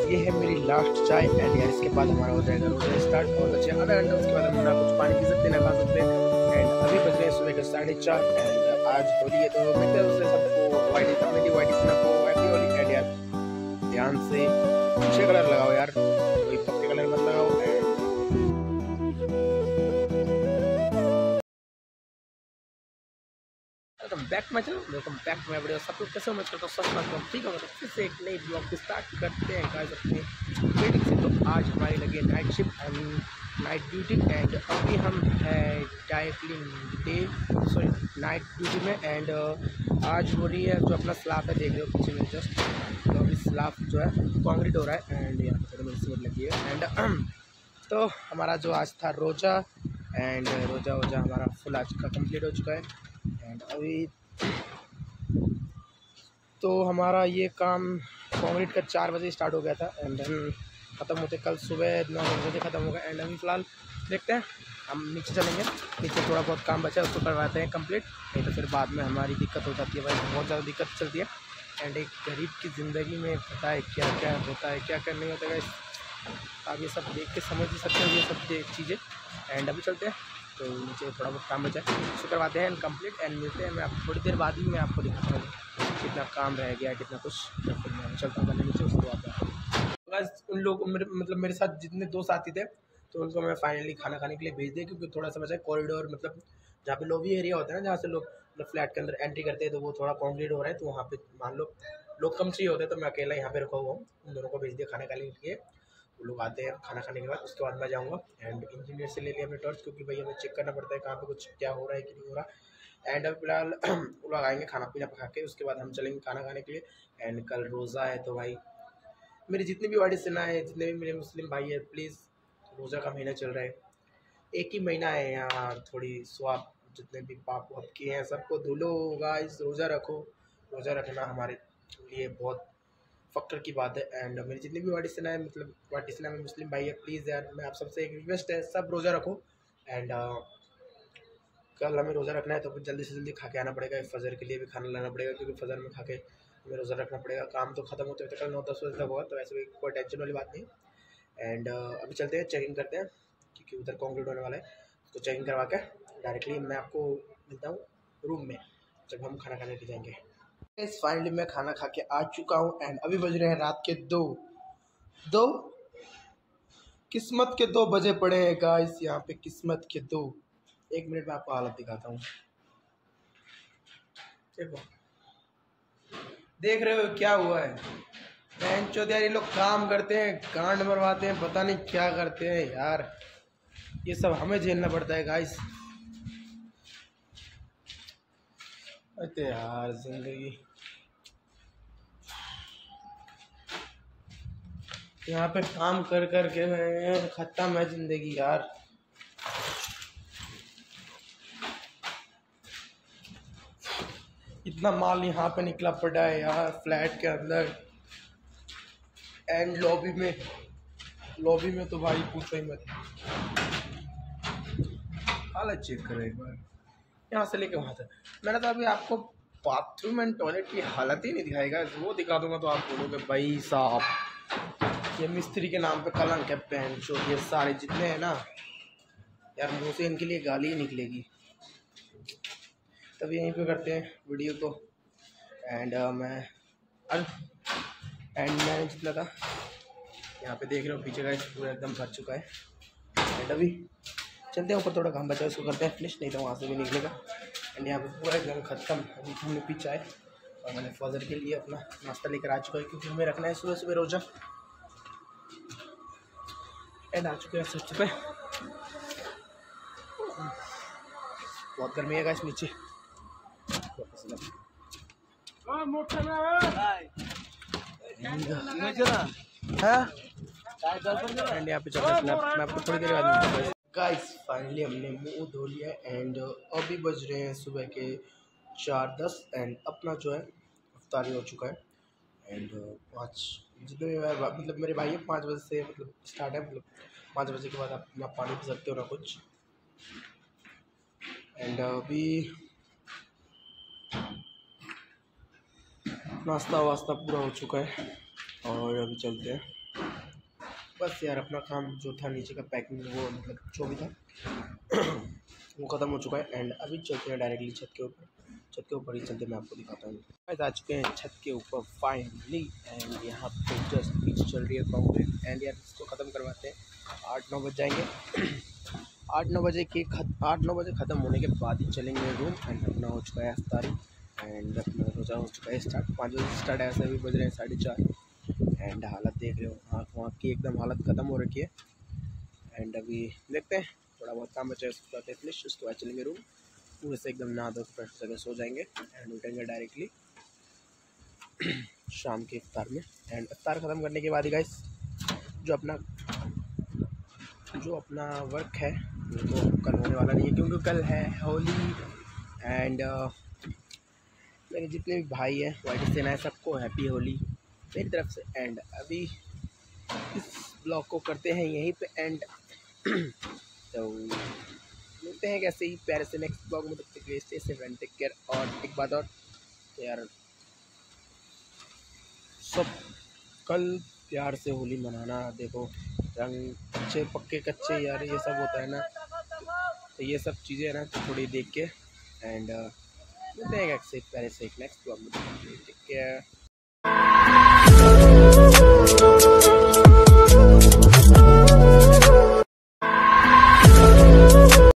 ये है मेरी लास्ट चाय एंड यार इसके बाद हमारा हो जाएगा रोजा स्टार्ट और बचे आधा घंटा, उसके बाद हम ना कुछ पानी पी सकते हैं ना खा सकते हैं। एंड अभी बज रहे हैं सुबह के 4:30 एंड आज होली है तो मैं क्या उससे सबको वाइटी कम्युनिटी वाइटी से को हैप्पी होली। एंड यार ध्यान से अच्छे कलर लगाओ यार, कोई पक्के कलर मत लगाओ। Welcome back my channel, welcome back my video. सब लोग कैसे हो? मैं करता हूँ सब बात ठीक है। फिर से एक नई ब्लॉग को स्टार्ट करते हैं गाइस अपने मीटिंग से। तो आज हमारी लगी है night shift and night duty and अभी हम है डायक्लिंग डे सॉरी नाइट ड्यूटी में। एंड आज हो रही है जो अपना स्लाब है, देख रहे हो पीछे में जस्ट, तो अभी स्लाब जो है कंक्रीट हो रहा है एंड यहाँ पर मेरी सीमेंट लगी है। एंड तो हमारा जो आज था रोज़ा एंड रोज़ा हमारा फुल आज का कंप्लीट हो चुका है। एंड अभी तो हमारा ये काम कंक्रीट का 4 बजे स्टार्ट हो गया था एंड देन ख़त्म होते कल सुबह 9 बजे ख़त्म होगा। एंड अभी फ़िलहाल देखते हैं हम नीचे चलेंगे, नीचे थोड़ा बहुत काम बचा है उसको करवाते हैं कंप्लीट, नहीं तो फिर बाद में हमारी दिक्कत हो जाती है भाई, बहुत ज़्यादा दिक्कत चलती है। एंड एक गरीब की ज़िंदगी में पता है क्या क्या होता है क्या क्या नहीं होता है, आप ये सब देख के समझ ही सकते हो ये सब चीज़ें। एंड अभी चलते हैं तो नीचे थोड़ा बहुत काम बचा है उसको करवाते हैं कंप्लीट एंड मिलते हैं। मैं आप थोड़ी देर बाद ही मैं आपको दिखाता हूँ कितना काम रह गया कितना कुछ, तो फिर मैं चलता हूँ पहले नीचे उसके बाद बस उन लोगों मेरे साथ जितने दोस्त आते थे तो उनको मैं फाइनली खाना खाने के लिए भेज दिया, क्योंकि थोड़ा सा बचा है कॉरिडोर, मतलब जहाँ पे लॉबी एरिया होता है ना, जहाँ से लोग मतलब फ्लैट के अंदर एंट्री करते हैं, तो वो थोड़ा कॉन्क्रीट हो रहा है, तो वहाँ पे मान लो लोग कम चाहिए होते हैं, तो मैं अकेला यहाँ पे रुका हुआ हूँ। उन दोनों को भेज दिया खाना खाने के लिए, वो लोग आते हैं खाना खाने के बाद, उसके बाद मैं जाऊँगा। एंड इंजीनियर से ले लिया अपने टॉर्च, क्योंकि भाई हमें चेक करना पड़ता है कहाँ पे कुछ क्या हो रहा है कि नहीं हो रहा। एंड अब फिलहाल वो लोग आएंगे खाना पीना खा के, उसके बाद हम चलेंगे खाना खाने के लिए। एंड कल रोज़ा है तो भाई मेरी जितनी भी वाइडी सेना है, जितने भी मेरे मुस्लिम भाई है, प्लीज़ रोज़ा का महीना चल रहा है, एक ही महीना है यहाँ, थोड़ी स्वाब जितने भी पाप वाप किए हैं सबको धुलो गाइस, रोज़ा रखो। रोज़ा रखना हमारे लिए बहुत फ़क्र की बात है। एंड मेरी जितनी भी वाटी सेना है, मतलब वाटी सेना में मुस्लिम भाई है, प्लीज़ यार मैं आप सबसे एक रिक्वेस्ट है, सब रोज़ा रखो। एंड कल हमें रोज़ा रखना है तो फिर जल्दी से जल्दी खा के आना पड़ेगा, फजर के लिए भी खाना लाना पड़ेगा, क्योंकि फजर में खा के हमें रोज़ा रखना पड़ेगा। काम तो ख़त्म होते होते कल 9-10 बजे तक होगा, तो ऐसे भी कोई टेंशन वाली बात नहीं। एंड अभी चलते हैं चेकिंग करते हैं, क्योंकि उधर कॉन्क्रीट होने वाला है, तो चेकिंग करवा के डायरेक्टली मैं आपको मिलता हूँ रूम में जब हम खाना खाने के जाएंगे। फाइनली मैं खाना खा के आ चुका हूँ एंड अभी बज रहे हैं रात के 2 किस्मत के 2 बजे पड़े हैं गाइस, यहाँ पे किस्मत के 2। एक मिनट में आपको हालत दिखाता हूँ, देखो देख रहे हो क्या हुआ है। बहन चौथ यार, ये लोग काम करते हैं गांड मरवाते हैं, पता नहीं क्या करते हैं यार, ये सब हमें झेलना पड़ता है गाइस। अरे यार जिंदगी यहाँ पे काम कर कर के मैं ख़त्म है ज़िंदगी यार। इतना माल यहाँ पे निकला पड़ा है यार फ्लैट के अंदर एंड लॉबी में तो भाई पूछो ही मत, हालत चेक करो एक बार, यहाँ से लेके वहाँ तक। मैंने तो अभी आपको बाथरूम एंड टॉयलेट की हालत ही नहीं दिखाएगा, वो दिखा दूंगा तो आप बोलोगे भाई साहब ये मिस्त्री के नाम पे कलंक है। पहन चो ये सारे जितने हैं ना यार, मुँह से इनके लिए गाली ही निकलेगी। तभी यहीं पे करते हैं वीडियो को। एंड मैंने जितना था यहाँ पे देख रहे हो पीछे का पूरा एकदम भर चुका है। एंड अभी चलते हैं ऊपर, थोड़ा काम बचा है उसको करते हैं फिनिश, नहीं तो वहाँ से भी निकलेगा। एंड यहाँ पे पूरा एकदम ख़त्म। अभी हमने पी चाय और मैंने फजर के लिए अपना नाश्ता लेकर आ चुका है, क्योंकि हमें रखना है सुबह सुबह रोज़ा। एंड आ चुके हैं सब पे, बहुत गर्मी है गाइस नीचे। एंड यहाँ पे मैं आपको थोड़ी देर बाद गाइस फाइनली हमने मुंह धो लिया एंड अभी बज रहे हैं सुबह के 4:10 एंड अपना जो है इफ्तारी हो चुका है। एंड 5 जितने भी मतलब मेरे भाई है 5 बजे से मतलब स्टार्ट है, मतलब 5 बजे के बाद आप ना पानी पी सकते हो ना कुछ। एंड अभी नाश्ता वास्ता पूरा हो चुका है और अभी चलते हैं बस यार अपना काम जो था नीचे का पैकिंग वो मतलब जो भी था वो ख़त्म हो चुका है। एंड अभी चलते हैं डायरेक्टली छत के ऊपर। छत के ऊपर ही चलते मैं आपको दिखाता हूँ। गाइस आ चुके हैं छत के ऊपर फाइनली। एंड यहाँ पे जस्ट पीछे चल रही है कंक्रीट। एंड यार इसको ख़त्म करवाते हैं, 8-9 बज जाएंगे। 8-9 बजे ख़त्म होने के बाद ही चलेंगे रूम। एंड अपना हो चुका है अफ्तारी। एंड अपना रोज़ा हो चुका है स्टार्ट, 5 बजे स्टार्ट है, ऐसे भी बज रहे हैं 4:30। एंड हालत देख रहे हो आँख वाँख की एकदम हालत ख़त्म हो रखी है। एंड अभी देखते हैं थोड़ा बहुत काम बचा है उसके बाद फिनिश, उसके बाद चलेंगे रूम। पूरे से एकदम नहा धो फ्रेश जगह सो जाएंगे। एंड उठेंगे डायरेक्टली शाम के इफ्तार में। एंड इफ्तार ख़त्म करने के बाद ही गाइस जो अपना वर्क है वो तो कल होने वाला नहीं है, क्योंकि कल है होली। एंड मेरे जितने भी भाई हैं वाइट सेना है सबको हैप्पी होली मेरी तरफ से। एंड अभी इस ब्लॉग को करते हैं यहीं पे एंड तो मिलते हैं कैसे ही प्यारे से नेक्स्ट ब्लॉग में। तब तक के लिए stay safe and take care. और एक बात और, तो यार सब कल प्यार से होली मनाना। देखो रंग अच्छे पक्के कच्चे यार ये सब होता है ना, तो ये सब चीज़ें ना थोड़ी देख के। एंड मिलते हैं कैसे प्यारे से एक नेक्स्ट ब्लॉग में। Take care.